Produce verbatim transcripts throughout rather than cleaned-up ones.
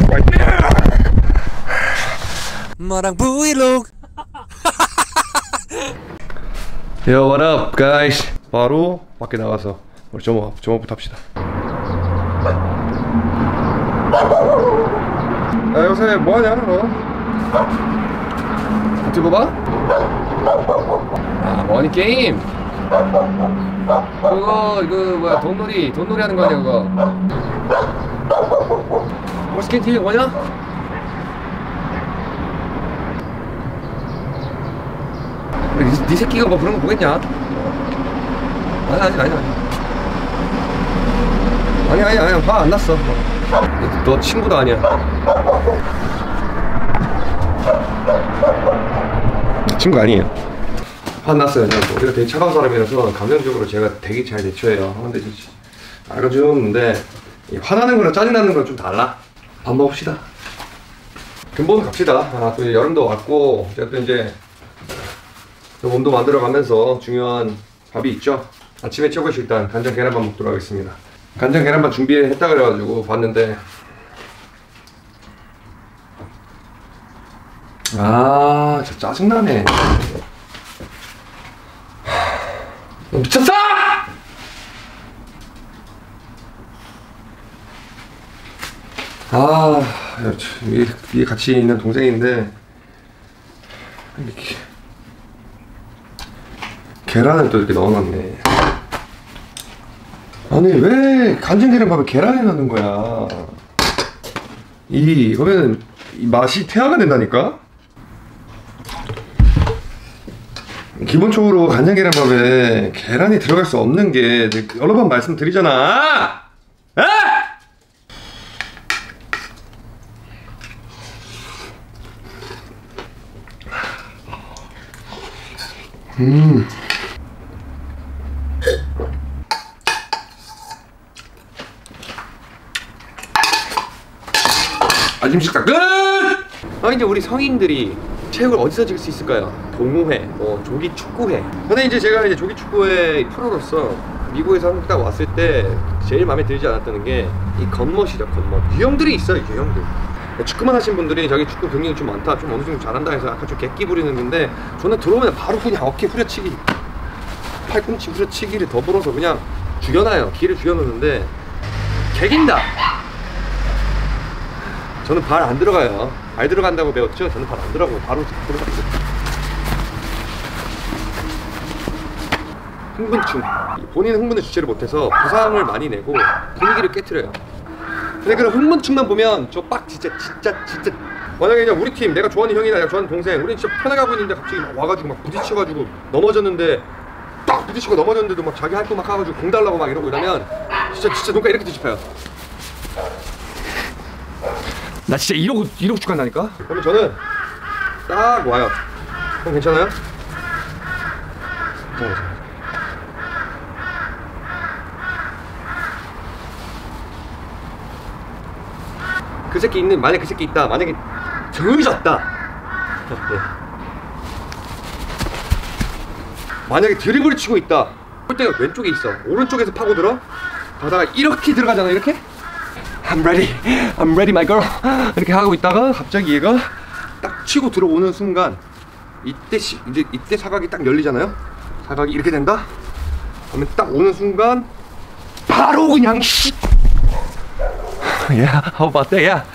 마랑 브이로그. Yo, what up, guys? 바로 밖에 나가서 우리 점업, 점업부터 합시다. 야, 요새 뭐하냐, 너? 유튜브 봐? 아, 뭐하니, 게임? 그거, 이거, 뭐야, 돈놀이, 돈놀이 하는 거 아니야, 그거? 뭐, 스킨티 뭐냐? 니, 니 새끼가 뭐 그런 거 보겠냐? 아니, 아니, 아니, 아니. 아니, 아니, 아니, 화 안 났어. 너, 너 친구도 아니야. 친구 아니에요. 화 안 났어요. 우리가 되게 차가운 사람이라서 감정적으로 제가 되게 잘 대처해요. 근데 진짜 알아주는데 화나는 거랑 짜증나는 거랑 좀 달라. 밥 먹읍시다. 근본 갑시다. 아, 또 여름도 왔고 제가 또 이제 몸도 만들어가면서 중요한 밥이 있죠. 아침에 최고의 식단 간장 계란밥 먹도록 하겠습니다. 간장 계란밥 준비했다 그래가지고 봤는데 아 진짜 짜증나네. 너 미쳤어! 아 위에, 위에 같이 있는 동생인데 이렇게 계란을 또 이렇게 넣어놨네. 아니 왜 간장 계란밥에 계란을 넣는 거야? 이 이거는 이 맛이 퇴화가 된다니까? 기본적으로 간장 계란밥에 계란이 들어갈 수 없는 게 여러 번 말씀드리잖아. 아! 음. 아침 식사 끝! 아 이제 우리 성인들이 체육을 어디서 즐길 수 있을까요? 동호회, 뭐 조기 축구회. 근데 이제 제가 이제 조기 축구회 프로로서 미국에서 한국 딱 왔을 때 제일 마음에 들지 않았다는 게 이 겉멋이죠, 겉멋. 유형들이 있어요, 유형들. 축구만 하신 분들이 자기 축구 경력이 좀 많다, 좀 어느 정도 잘한다 해서 약간 좀 객기 부리는 건데 저는 들어오면 바로 그냥 어깨 후려치기, 팔꿈치 후려치기를 더불어서 그냥 죽여놔요. 기를 죽여놓는데 개긴다. 저는 발 안 들어가요. 발 들어간다고 배웠죠? 저는 발 안 들어가고 바로 들어가요. 흥분충. 본인은 흥분을 주체를 못해서 부상을 많이 내고 분위기를 깨트려요. 근데 그런 흥분충만 보면 저 빡 진짜 진짜 진짜 만약에 그냥 우리 팀 내가 좋아하는 형이나 내가 좋아하는 동생 우리 진짜 편하게 하고 있는데 갑자기 막 와가지고 막 부딪혀가지고 넘어졌는데 딱 부딪히고 넘어졌는데도 막 자기 할 거 막 하가지고 공 달라고 막 이러고 이러면 진짜 진짜 눈가 이렇게 뒤집혀요. 나 진짜 이러고 이러고 축한다니까. 그러면 저는 딱 와요. 형 괜찮아요? 네. 그 새끼 있는 만약 그 새끼 있다. 만약에 들졌다. 네. 만약에 드리블을 치고 있다. 골대가 왼쪽에 있어. 오른쪽에서 파고들어. 가다가 이렇게 들어가잖아. 이렇게. I'm ready, I'm ready, my girl. 이렇게 하고 있다가 갑자기 얘가 딱 치고 들어오는 순간 이때 시, 이제 이때 사각이 딱 열리잖아요. 사각이 이렇게 된다. 그러면 딱 오는 순간 바로 그냥 씨. Yeah, how about that? Yeah.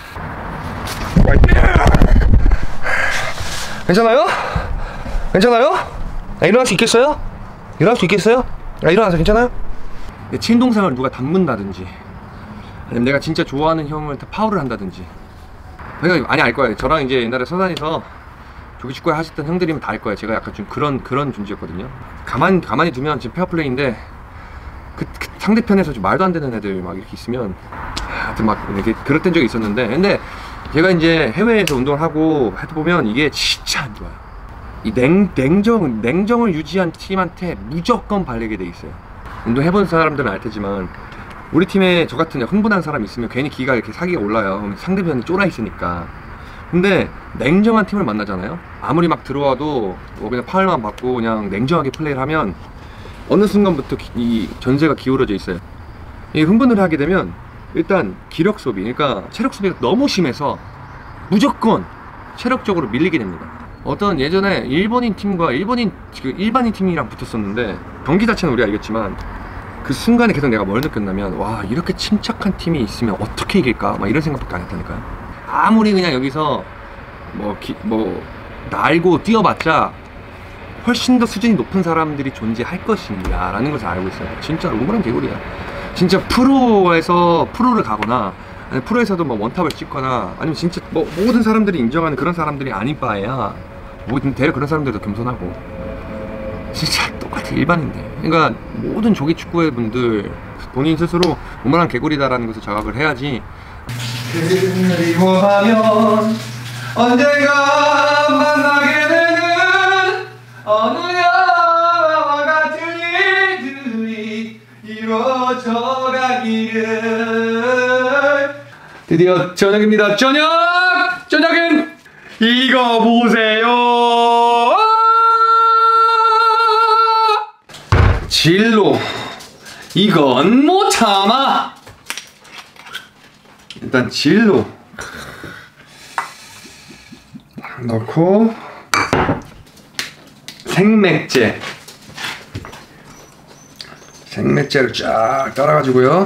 괜찮아요? 괜찮아요? 아, 일어날 수 있겠어요? 일어날 수 있겠어요? 아, 일어나서 괜찮아요? 내 친동생을 누가 닮는다든지 아니면 내가 진짜 좋아하는 형을 다 파울을 한다든지 그러니까 많이 알 거예요. 저랑 이제 옛날에 서산에서 조기축구에 하셨던 형들이면 다 알 거예요. 제가 약간 좀 그런 그런 존재였거든요. 가만, 가만히 두면 지금 페어플레이인데 그, 그 상대편에서 좀 말도 안 되는 애들 막 이렇게 있으면 하여튼 막 이렇게 그랬던 적이 있었는데 근데 제가 이제 해외에서 운동을 하고 해보면 이게 진짜 안 좋아요. 이 냉, 냉정, 냉정을 유지한 팀한테 무조건 발리게 돼 있어요. 운동 해본 사람들은 알 테지만 우리 팀에 저 같은 흥분한 사람이 있으면 괜히 기가 이렇게 사기가 올라요. 상대편이 쫄아 있으니까. 근데 냉정한 팀을 만나잖아요. 아무리 막 들어와도 뭐 그냥 파울만 받고 그냥 냉정하게 플레이를 하면 어느 순간부터 이 전세가 기울어져 있어요. 이 흥분을 하게 되면 일단 기력 소비, 그러니까 체력 소비가 너무 심해서 무조건 체력적으로 밀리게 됩니다. 어떤 예전에 일본인 팀과 일본인 그 일반인 팀이랑 붙었었는데 경기 자체는 우리가 이겼지만 그 순간에 계속 내가 뭘 느꼈냐면 와, 이렇게 침착한 팀이 있으면 어떻게 이길까 막 이런 생각밖에 안 했다니까요. 아무리 그냥 여기서 뭐, 기, 뭐 날고 뛰어봤자 훨씬 더 수준이 높은 사람들이 존재할 것입니다 라는 것을 알고 있어요. 진짜 우물한 개구리야. 진짜 프로에서 프로를 가거나 아니 프로에서도 뭐 원탑을 찍거나 아니면 진짜 뭐 모든 사람들이 인정하는 그런 사람들이 아닌 바에야 뭐 대략 그런 사람들도 겸손하고 진짜 똑같아 일반인데. 그러니까 모든 조기 축구회 분들 본인 스스로 우물한 개구리다라는 것을 자각을 해야지. 그리워하면 언젠가 만나게 되는 어느 영화와 같은 일들이 이루어져 가기를. 드디어 저녁입니다. 저녁! 저녁은 이거 보세요. 진로 이건 못 참아. 일단 진로 넣고 생맥제 생맥제를 쫙 따라가지고요.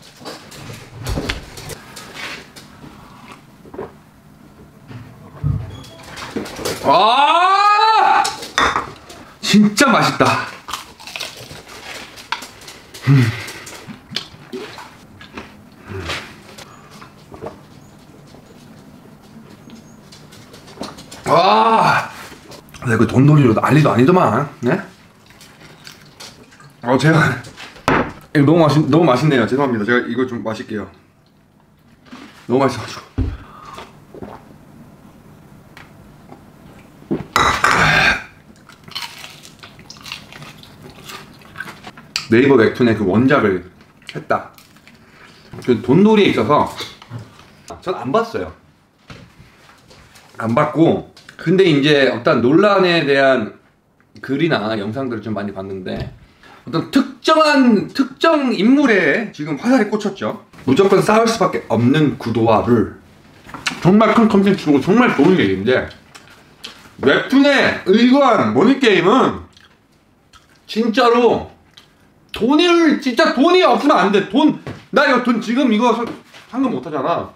아 진짜 맛있다. 음. 와, 내가 그 돈놀이로 난리도 아니더만, 네? 어, 제가 이거 너무 맛있 너무 맛있네요. 죄송합니다. 제가 이거 좀 마실게요. 너무 맛있어가지고. 네이버 웹툰의 그 원작을 했다. 그 돈놀이에 있어서 전 안 봤어요. 안 봤고, 근데 이제 어떤 논란에 대한 글이나 영상들을 좀 많이 봤는데 어떤 특정한 특정 인물에 지금 화살이 꽂혔죠. 무조건 싸울 수밖에 없는 구도와 룰. 정말 큰 컨텐츠고 정말 좋은 얘기인데 웹툰에 의거한 모니게임은 진짜로 돈을 진짜 돈이 없으면 안 돼. 돈, 나 이거 돈 지금 이거 상금 못 하잖아.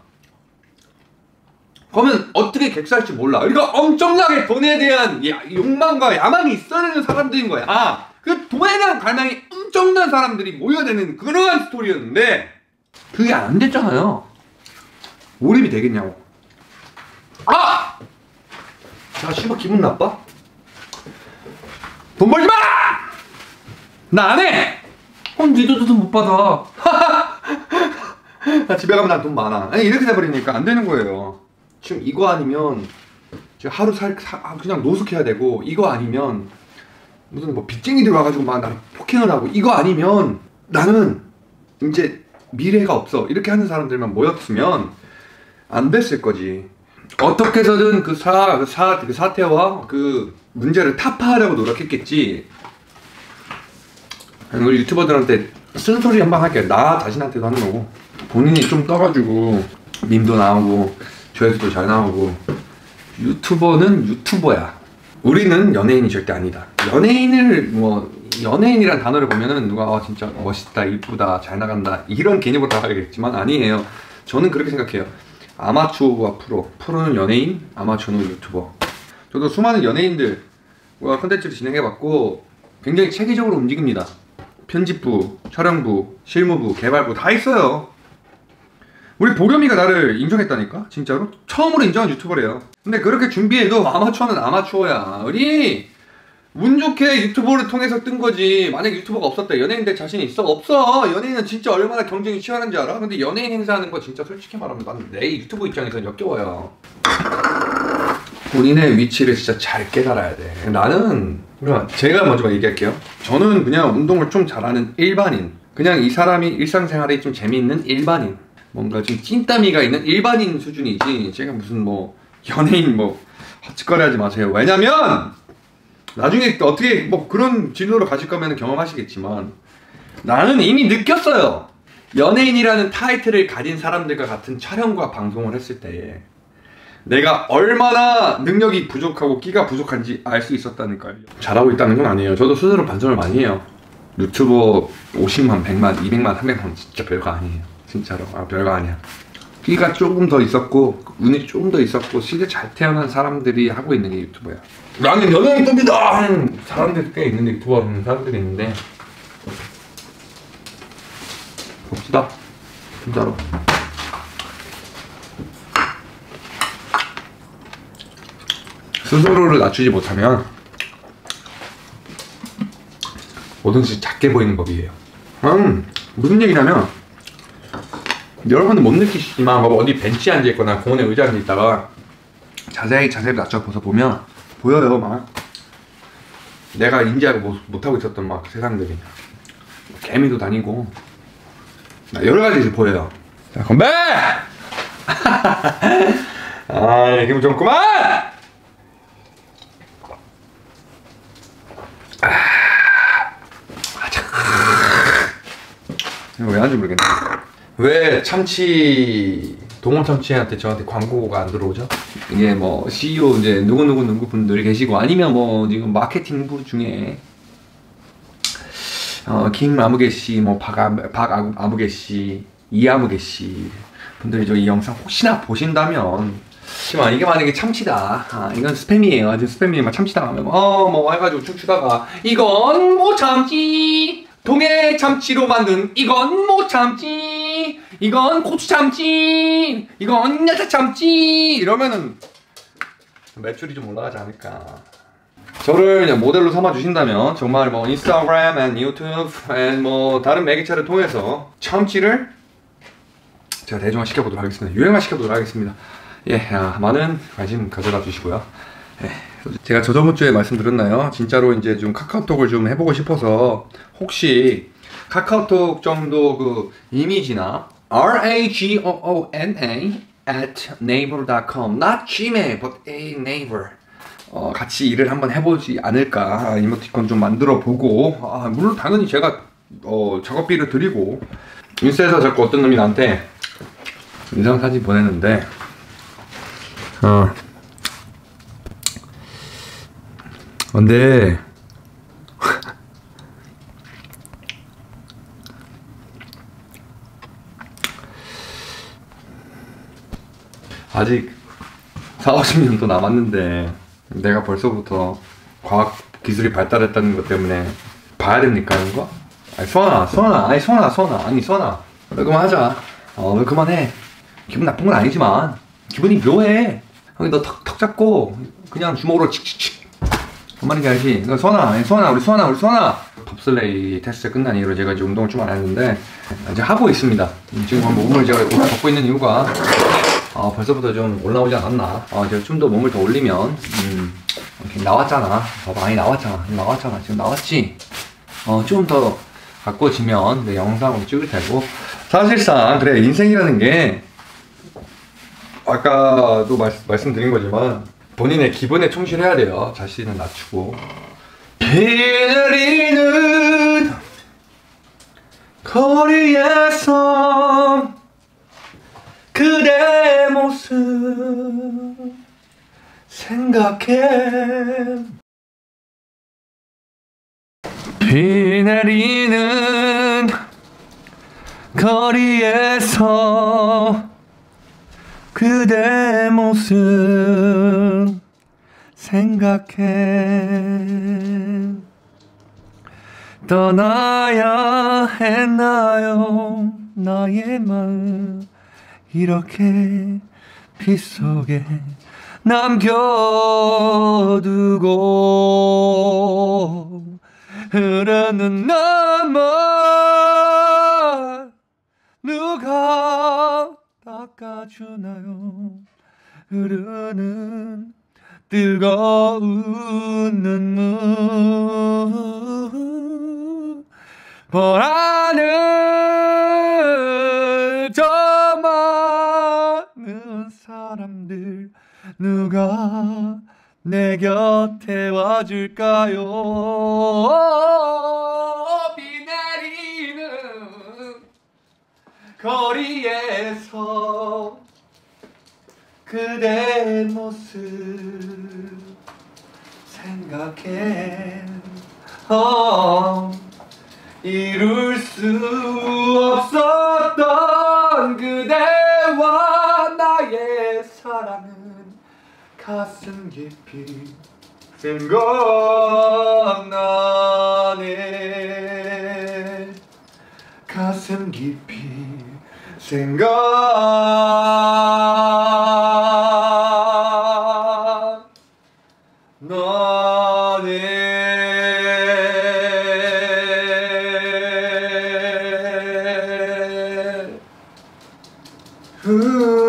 그러면 어떻게 객사할지 몰라. 그러니까 엄청나게 돈에 대한 야, 욕망과 야망이 있어야 되는 사람들인 거야. 아, 그 돈에 대한 갈망이 엄청난 사람들이 모여드는 그러한 스토리였는데 그게 안 됐잖아요. 몰입이 되겠냐고. 아! 나 씨발 기분 나빠? 돈 벌지 마! 나 안 해! 그럼 니도 돈 못 받아. 나 집에 가면 난 돈 많아. 아니, 이렇게 돼버리니까 안 되는 거예요. 지금 이거 아니면 지금 하루 살 사, 그냥 노숙해야 되고, 이거 아니면 무슨 뭐 빚쟁이들 와가지고 막 나를 폭행을 하고, 이거 아니면 나는 이제 미래가 없어. 이렇게 하는 사람들만 모였으면 안 됐을 거지. 어떻게 해서든 그 사, 그 사, 그 사태와 그 문제를 타파하려고 노력했겠지. 우리 유튜버들한테 쓴소리 한번 할게. 나 자신한테도 하는 거고, 본인이 좀 떠가지고 밈도 나오고 조회수도 잘 나오고. 유튜버는 유튜버야. 우리는 연예인이 절대 아니다. 연예인을 뭐 연예인이란 단어를 보면은 누가 아, 진짜 멋있다, 이쁘다, 잘 나간다 이런 개념으로 나가겠지만 아니에요. 저는 그렇게 생각해요. 아마추어와 프로, 프로는 연예인, 아마추어는 유튜버. 저도 수많은 연예인들과 컨텐츠를 진행해봤고 굉장히 체계적으로 움직입니다. 편집부, 촬영부, 실무부, 개발부 다 있어요. 우리 보겸이가 나를 인정했다니까? 진짜로? 처음으로 인정한 유튜버래요. 근데 그렇게 준비해도 아마추어는 아마추어야. 우리 운 좋게 유튜버를 통해서 뜬 거지. 만약 유튜버가 없었다, 연예인 될 자신이 있어? 없어. 연예인은 진짜 얼마나 경쟁이 치열한지 알아? 근데 연예인 행사하는 거 진짜 솔직히 말하면 난 내 유튜브 입장에서는 역겨워요. 본인의 위치를 진짜 잘 깨달아야 돼. 나는 그러니까 제가 먼저 얘기할게요. 저는 그냥 운동을 좀 잘하는 일반인, 그냥 이 사람이 일상생활에 좀 재미있는 일반인, 뭔가 좀 찐따미가 있는 일반인 수준이지 제가 무슨 뭐 연예인 뭐 헛짓거리 하지 마세요. 왜냐면 나중에 어떻게 뭐 그런 진로로 가실 거면 경험하시겠지만 나는 이미 느꼈어요. 연예인이라는 타이틀을 가진 사람들과 같은 촬영과 방송을 했을 때 내가 얼마나 능력이 부족하고 끼가 부족한지 알 수 있었다니까요. 잘하고 있다는 건 아니에요. 저도 스스로 반성을 많이 해요. 유튜버 오십만, 백만, 이백만, 삼백만 진짜 별거 아니에요. 진짜로. 아, 별거 아니야. 끼가 조금 더 있었고 운이 조금 더 있었고 실제 잘 태어난 사람들이 하고 있는 게 유튜버야. 나는 연예인 급이다 하는 사람들이 꽤 있는데, 유튜버 하는 사람들이 있는데 봅시다. 진짜로. 스스로를 낮추지 못하면 뭐든지 작게 보이는 법이에요. 음, 무슨 얘기냐면 여러분은 못 느끼시지만 뭐 어디 벤치에 앉아있거나 공원에 의자에 앉아있다가 자세히 자세히 낮춰서 보면 보여요. 막 내가 인지하고 못, 못하고 있었던 막 세상들이 개미도 다니고 여러가지 보여요. 자, 건배! 아, 기분 좋구만! 왜 하는지 모르겠네. 왜 참치 동원 참치한테 저한테 광고가 안 들어오죠? 이게 뭐 씨이오 이제 누구누구 누구 분들 계시고 아니면 뭐 지금 마케팅부 중에 어, 김아무개 씨, 뭐 박아, 박아무개 씨, 이아무개 씨 분들이 저 이 영상 혹시나 보신다면, 하지만 이게 만약에 참치다, 아, 이건 스팸이에요. 아주 스팸이에요. 참치다 하면 어 뭐 해가지고 춤추다가 이건 못 참지, 동해 참치로 만든 이건 못 참지, 이건 고추 참치, 이건 야채 참치 이러면은 매출이 좀 올라가지 않을까. 저를 그냥 모델로 삼아 주신다면 정말 뭐 인스타그램 앤 유튜브 앤 뭐 다른 매개체를 통해서 참치를 제가 대중화 시켜보도록 하겠습니다. 유행화 시켜보도록 하겠습니다. 예, 아, 많은 관심 가져다 주시고요. 예, 제가 저저번 주에 말씀드렸나요? 진짜로 이제 좀 카카오톡을 좀 해보고 싶어서 혹시 카카오톡 정도 그 이미지나 R-A-G-O-O-N-A at naver dot com not Gmail but a naver 어, 같이 일을 한번 해보지 않을까. 이모티콘 좀 만들어 보고, 아, 물론 당연히 제가 어, 작업비를 드리고. 인스타에서 자꾸 어떤 놈이 나한테 인상사진 보냈는데 어 근데 아직 사오십 년도 남았는데 내가 벌써부터 과학 기술이 발달했다는 것 때문에 봐야 됩니까, 이런 거? 아니, 수아나, 수아나, 아니, 수아나, 수아나, 아니, 수아나. 왜 그만하자. 어, 왜 그만해. 기분 나쁜 건 아니지만, 기분이 묘해. 형이 너 턱, 턱 잡고, 그냥 주먹으로 칙칙칙. 그 말인지 알지? 너 수아나, 아니, 수아나, 우리 수아나, 우리 수아나. 봅슬레이 테스트 끝난 이후로 제가 이제 운동을 좀 안 했는데, 이제 하고 있습니다. 지금 몸을 제가 오래 걷고 있는 이유가, 어, 벌써부터 좀 올라오지 않았나. 어, 제가 좀 더 몸을 더 올리면, 음, 이렇게 나왔잖아. 봐봐, 많이 나왔잖아. 나왔잖아. 지금 나왔지? 어, 좀 더 가꿔지면 내 영상을 찍을 테고. 사실상, 그래, 인생이라는 게, 아까도 말, 말씀드린 거지만, 본인의 기분에 충실해야 돼요. 자신을 낮추고. 비 내리는 거리에서 그대 모습 생각해. 비 내리는 거리에서 그대 모습 생각해. 떠나야 했나요 나의 마음 이렇게 빗속에 남겨두고. 흐르는 나만 누가 닦아주나요. 흐르는 뜨거운 눈물. 보라는 저 많은 사람들 누가 내 곁에 와줄까요. 비 내리는 거리에서 그대 모습 생각해 어, 이룰 수 없었던 그대와 나의 사랑은 가슴 깊이 생각나네. 가슴 깊이 생각나네.